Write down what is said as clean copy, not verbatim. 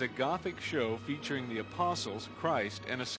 a Gothic show featuring the apostles, Christ, and a